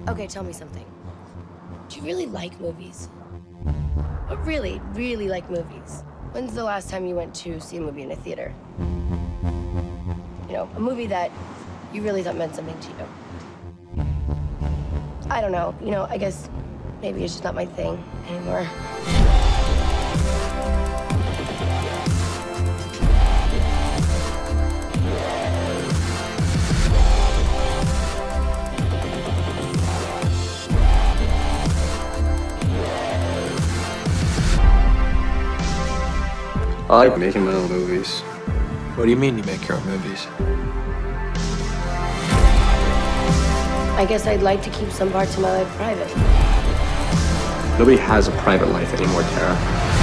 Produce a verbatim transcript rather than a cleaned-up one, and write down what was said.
Okay, tell me something. Do you really like movies? But really, really like movies? When's the last time you went to see a movie in a theater? You know, a movie that you really thought meant something to you. I don't know, you know, I guess maybe it's just not my thing anymore. I like making my own movies. What do you mean you make your own movies? I guess I'd like to keep some parts of my life private. Nobody has a private life anymore, Tara.